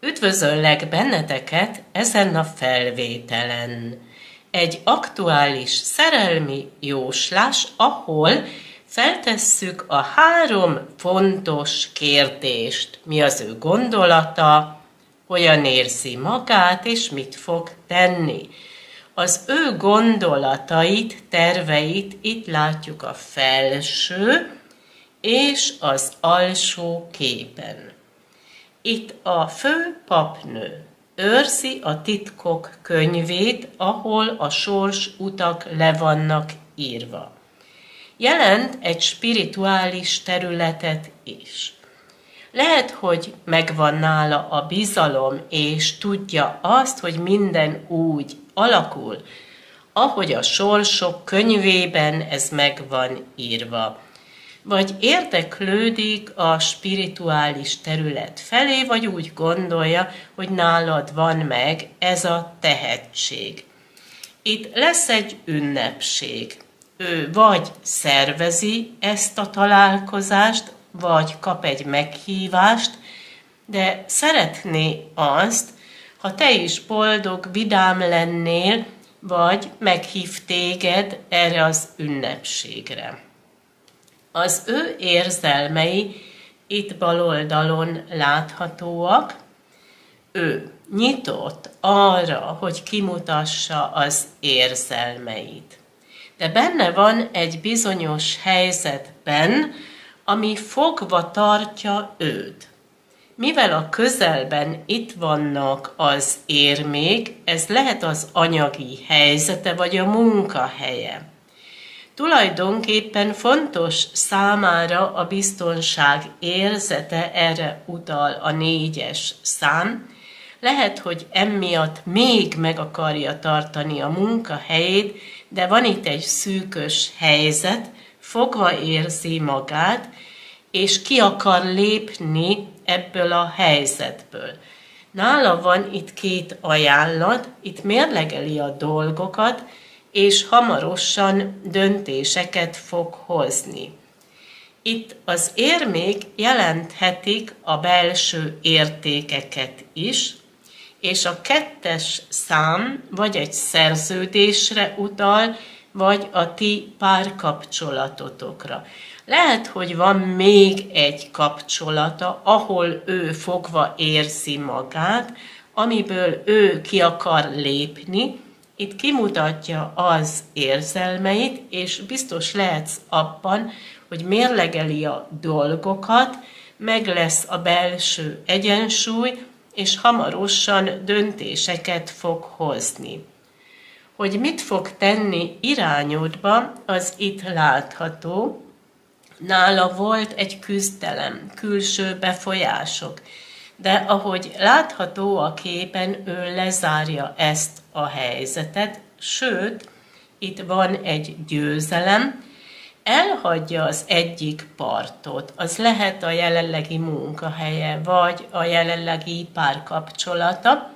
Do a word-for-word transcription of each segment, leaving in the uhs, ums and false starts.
Üdvözöllek benneteket ezen a felvételen. Egy aktuális szerelmi jóslás, ahol feltesszük a három fontos kérdést. Mi az ő gondolata, hogyan érzi magát, és mit fog tenni. Az ő gondolatait, terveit itt látjuk a felső és az alsó képen. Itt a fő papnő őrzi a titkok könyvét, ahol a sors utak le vannak írva. Jelent egy spirituális területet is. Lehet, hogy megvan nála a bizalom, és tudja azt, hogy minden úgy alakul, ahogy a sorsok könyvében ez meg van írva. Vagy érdeklődik a spirituális terület felé, vagy úgy gondolja, hogy nálad van meg ez a tehetség. Itt lesz egy ünnepség. Ő vagy szervezi ezt a találkozást, vagy kap egy meghívást, de szeretné azt, ha te is boldog, vidám lennél, vagy meghív téged erre az ünnepségre. Az ő érzelmei itt bal oldalon láthatóak. Ő nyitott arra, hogy kimutassa az érzelmeit. De benne van egy bizonyos helyzetben, ami fogva tartja őt. Mivel a közelben itt vannak az érmék, ez lehet az anyagi helyzete vagy a munkahelye. Tulajdonképpen fontos számára a biztonság érzete, erre utal a négyes szám. Lehet, hogy emiatt még meg akarja tartani a munkahelyét, de van itt egy szűkös helyzet, fogva érzi magát, és ki akar lépni ebből a helyzetből. Nála van itt két ajánlat, itt mérlegeli a dolgokat, és hamarosan döntéseket fog hozni. Itt az érmék jelenthetik a belső értékeket is, és a kettes szám vagy egy szerződésre utal, vagy a ti párkapcsolatotokra. Lehet, hogy van még egy kapcsolata, ahol ő fogva érzi magát, amiből ő ki akar lépni. Itt kimutatja az érzelmeit, és biztos lehetsz abban, hogy mérlegeli a dolgokat, meg lesz a belső egyensúly, és hamarosan döntéseket fog hozni. Hogy mit fog tenni irányodba, az itt látható. Nála volt egy küzdelem, külső befolyások, de ahogy látható a képen, ő lezárja ezt a helyzetet, sőt, itt van egy győzelem, elhagyja az egyik partot, az lehet a jelenlegi munkahelye, vagy a jelenlegi párkapcsolata,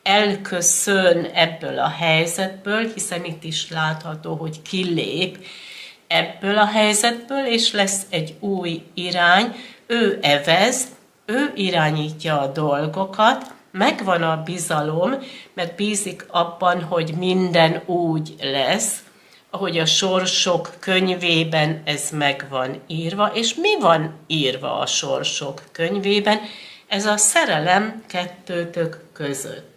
elköszön ebből a helyzetből, hiszen itt is látható, hogy kilép ebből a helyzetből, és lesz egy új irány, ő evez, ő irányítja a dolgokat, megvan a bizalom, mert bízik abban, hogy minden úgy lesz, ahogy a sorsok könyvében ez meg van írva. És mi van írva a sorsok könyvében? Ez a szerelem kettőtök között.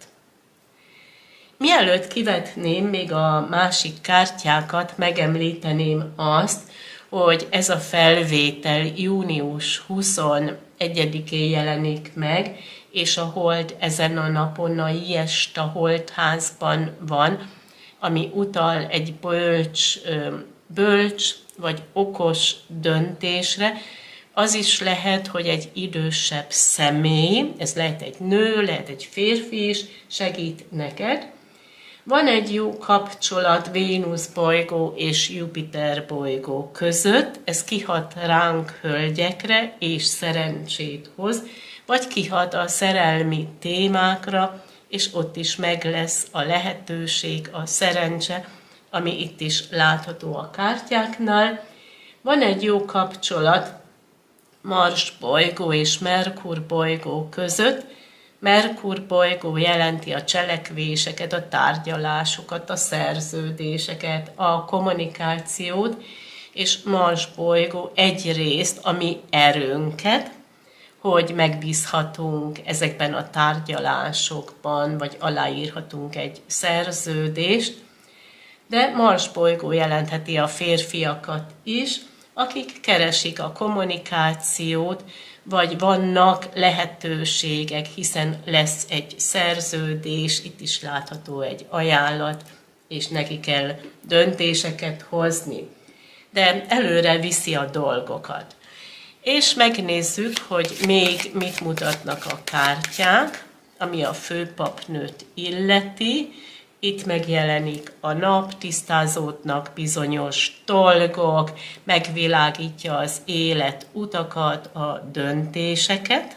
Mielőtt kivetném még a másik kártyákat, megemlíteném azt, hogy ez a felvétel június huszonegyedikén jelenik meg, és a hold ezen a napon a Jesta holdházban van, ami utal egy bölcs, bölcs vagy okos döntésre. Az is lehet, hogy egy idősebb személy, ez lehet egy nő, lehet egy férfi is, segít neked. Van egy jó kapcsolat Vénusz bolygó és Jupiter bolygó között, ez kihat ránk hölgyekre és szerencsét hoz, vagy kihat a szerelmi témákra, és ott is meg lesz a lehetőség, a szerencse, ami itt is látható a kártyáknál. Van egy jó kapcsolat Mars bolygó és Merkur bolygó között, Merkur bolygó jelenti a cselekvéseket, a tárgyalásokat, a szerződéseket, a kommunikációt, és Mars bolygó egyrészt a mi erőnket, hogy megbízhatunk ezekben a tárgyalásokban, vagy aláírhatunk egy szerződést, de Mars bolygó jelentheti a férfiakat is, akik keresik a kommunikációt, vagy vannak lehetőségek, hiszen lesz egy szerződés, itt is látható egy ajánlat, és neki kell döntéseket hozni. De előre viszi a dolgokat. És megnézzük, hogy még mit mutatnak a kártyák, ami a főpapnőt illeti. Itt megjelenik a nap, tisztázódnak bizonyos dolgok, megvilágítja az élet utakat, a döntéseket.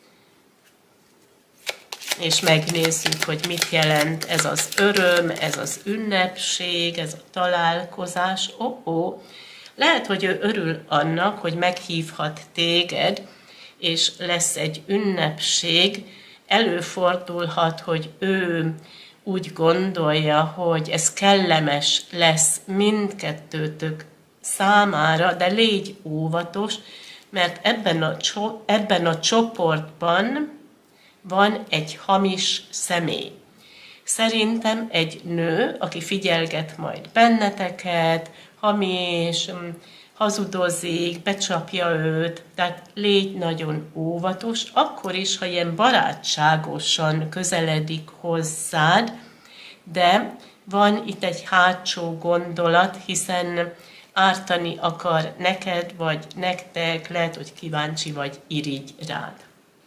És megnézzük, hogy mit jelent ez az öröm, ez az ünnepség, ez a találkozás. Oh-oh. Lehet, hogy ő örül annak, hogy meghívhat téged, és lesz egy ünnepség. Előfordulhat, hogy ő úgy gondolja, hogy ez kellemes lesz mindkettőtök számára, de légy óvatos, mert ebben a, ebben a csoportban van egy hamis személy. Szerintem egy nő, aki figyelget majd benneteket, hamis, hazudozik, becsapja őt, tehát légy nagyon óvatos, akkor is, ha ilyen barátságosan közeledik hozzád, de van itt egy hátsó gondolat, hiszen ártani akar neked, vagy nektek, lehet, hogy kíváncsi vagy irigy rád.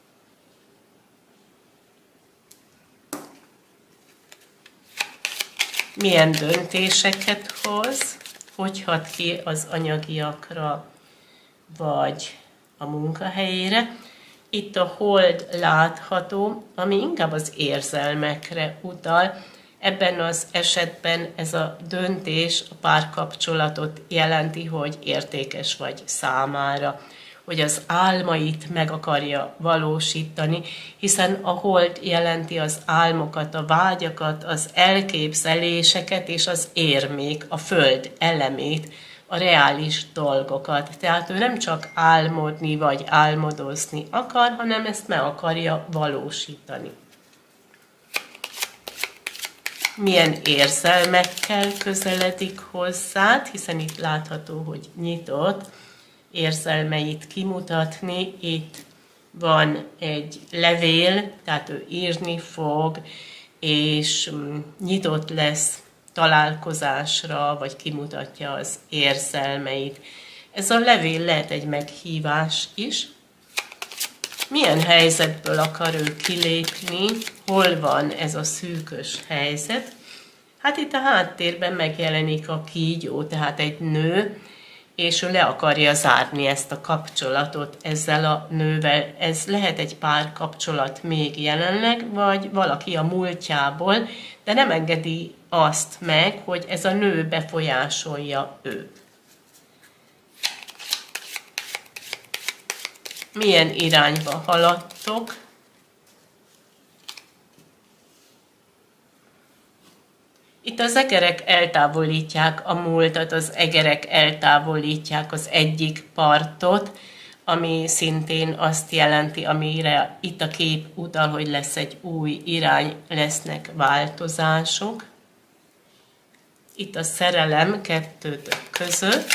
Milyen döntéseket hoz? Hogy hat ki az anyagiakra, vagy a munkahelyére. Itt a hold látható, ami inkább az érzelmekre utal. Ebben az esetben ez a döntés a párkapcsolatot jelenti, hogy értékes vagy számára, hogy az álmait meg akarja valósítani, hiszen a hold jelenti az álmokat, a vágyakat, az elképzeléseket és az érmék, a föld elemét, a reális dolgokat. Tehát ő nem csak álmodni vagy álmodozni akar, hanem ezt meg akarja valósítani. Milyen érzelmekkel közeledik hozzád, hiszen itt látható, hogy nyitott, érzelmeit kimutatni. Itt van egy levél, tehát ő írni fog, és nyitott lesz találkozásra, vagy kimutatja az érzelmeit. Ez a levél lehet egy meghívás is. Milyen helyzetből akar ő kilépni? Hol van ez a szűkös helyzet? Hát itt a háttérben megjelenik a kígyó, tehát egy nő, és ő le akarja zárni ezt a kapcsolatot ezzel a nővel. Ez lehet egy párkapcsolat még jelenleg, vagy valaki a múltjából, de nem engedi azt meg, hogy ez a nő befolyásolja őt. Milyen irányba haladtok? Itt az egerek eltávolítják a múltat, az egerek eltávolítják az egyik partot, ami szintén azt jelenti, amire itt a kép utal, hogy lesz egy új irány, lesznek változások. Itt a szerelem kettőtök között.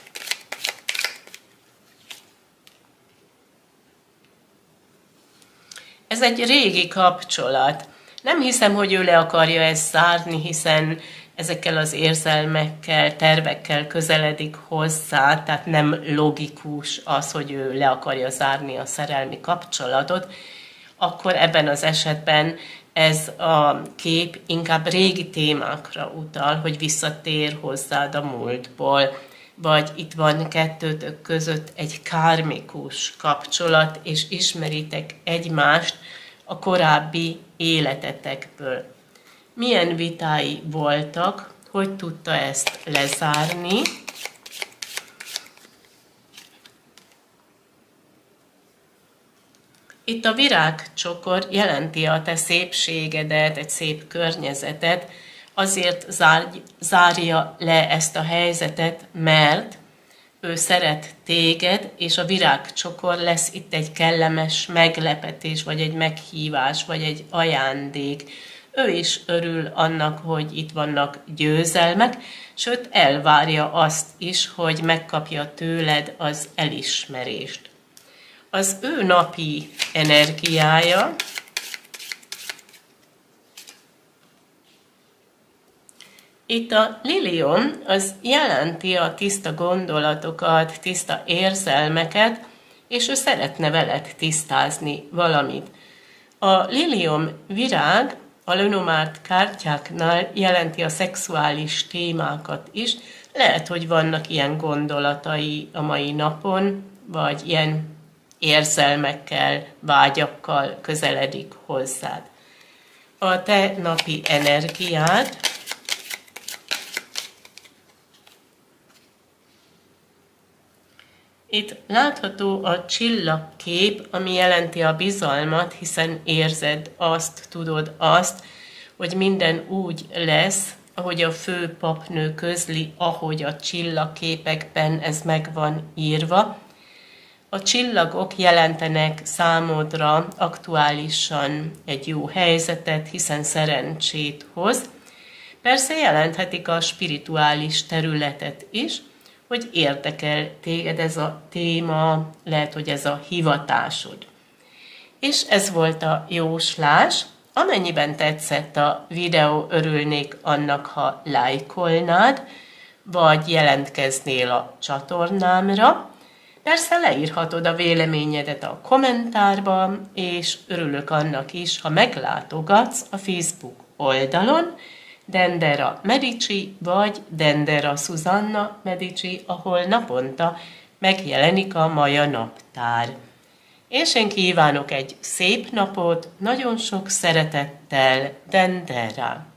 Ez egy régi kapcsolat. Nem hiszem, hogy ő le akarja ezt zárni, hiszen ezekkel az érzelmekkel, tervekkel közeledik hozzá, tehát nem logikus az, hogy ő le akarja zárni a szerelmi kapcsolatot, akkor ebben az esetben ez a kép inkább régi témákra utal, hogy visszatér hozzád a múltból, vagy itt van kettőtök között egy kármikus kapcsolat, és ismeritek egymást a korábbi életetekből. Milyen vitái voltak, hogy tudta ezt lezárni. Itt a virágcsokor jelenti a te szépségedet, egy szép környezetet, azért zár, zárja le ezt a helyzetet, mert ő szeret téged, és a virágcsokor lesz itt egy kellemes meglepetés, vagy egy meghívás, vagy egy ajándék. Ő is örül annak, hogy itt vannak győzelmek, sőt elvárja azt is, hogy megkapja tőled az elismerést. Az ő napi energiája itt a lilium az jelenti a tiszta gondolatokat, tiszta érzelmeket, és ő szeretne veled tisztázni valamit. A lilium virág a Lenormand kártyáknál jelenti a szexuális témákat is. Lehet, hogy vannak ilyen gondolatai a mai napon, vagy ilyen érzelmekkel, vágyakkal közeledik hozzád. A te napi energiád itt látható a csillagkép, ami jelenti a bizalmat, hiszen érzed azt, tudod azt, hogy minden úgy lesz, ahogy a fő papnő közli, ahogy a csillagképekben ez meg van írva. A csillagok jelentenek számodra aktuálisan egy jó helyzetet, hiszen szerencsét hoz. Persze jelenthetik a spirituális területet is, hogy érdekel téged ez a téma, lehet, hogy ez a hivatásod. És ez volt a jóslás. Amennyiben tetszett a videó, örülnék annak, ha lájkolnád, vagy jelentkeznél a csatornámra. Persze leírhatod a véleményedet a kommentárban, és örülök annak is, ha meglátogatsz a Facebook oldalon, Dendera Medici vagy Dendera Susanna Medici, ahol naponta megjelenik a Maja naptár. És én kívánok egy szép napot, nagyon sok szeretettel, Dendera!